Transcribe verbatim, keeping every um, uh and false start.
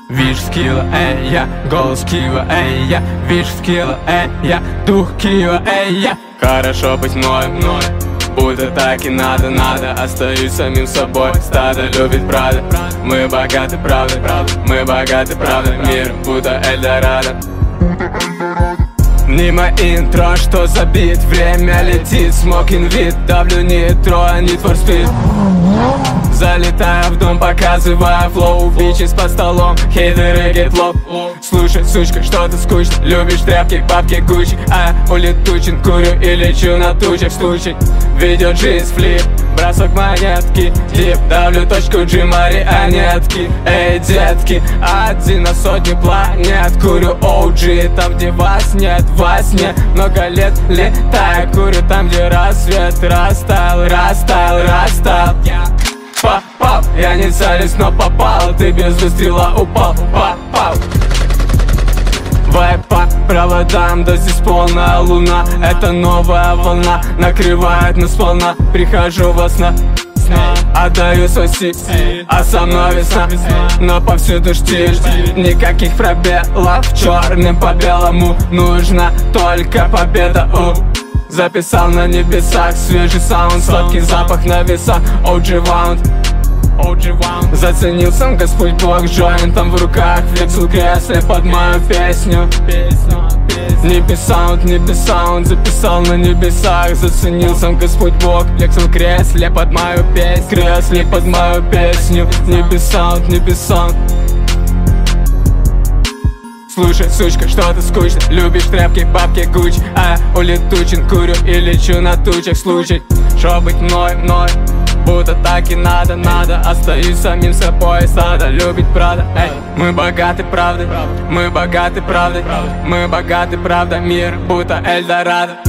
Виж скилла, эй, я, голос Киева, эй, я, виж скилла, эй, я, дух Киева, эй, я. Хорошо быть мной, мной, будто так и надо, надо. Остаюсь самим собой, стадо любит правда. Мы богаты, правда, мы богаты, правда. Мир будто Эльдорадо. Мимо интро, что забит, время летит, смокин вид, давлю нитро, need for speed. Залетаю в дом, показывая флоу, бичес под столом, хейтеры get low. Слушай, сучка, что-то скучно, любишь тряпки, бабки, Гуччи. А улетучен, курю и лечу на тучах. Случай, ведет жизнь флип, бросок монетки, дип, давлю точку G, марионетки. Эй, детки, один на сотню планет, курю о джи, там где вас нет, во сне. Много лет летаю, курю там где рассвет растаял, растаял, растаял. Попал, я не целюсь, но попал, ты без выстрела упал, попал. Вайп по проводам, да здесь полная луна. Это новая волна, накрывает нас сполна. Прихожу во сна, отдаю свой сик, а со мной весна. Но повсюду штиль, никаких пробелов, черным по белому. Нужна только победа. У. Записал на небесах свежий саунд, сладкий запах на весах. о джи ваунд, заценил сам Господь Бог, джойнтом в руках, флексил кресле под мою песню. Небесаунд, небесаунд, записал на небесах, заценил сам Господь Бог, флексил кресле под мою песню, кресле под мою песню. Небесаунд, небесаунд. Слушай, сучка, что-то скучно, любишь тряпки, бабки, Гуччи. А улетучен, курю и лечу на тучах. Случай, шо быть мной, мной, будто так и надо, надо. Остаюсь самим собой, стадо любит правда. Эй, мы богаты правдой, мы богаты правдой, мы богаты правда. Мир будто Эльдорадо.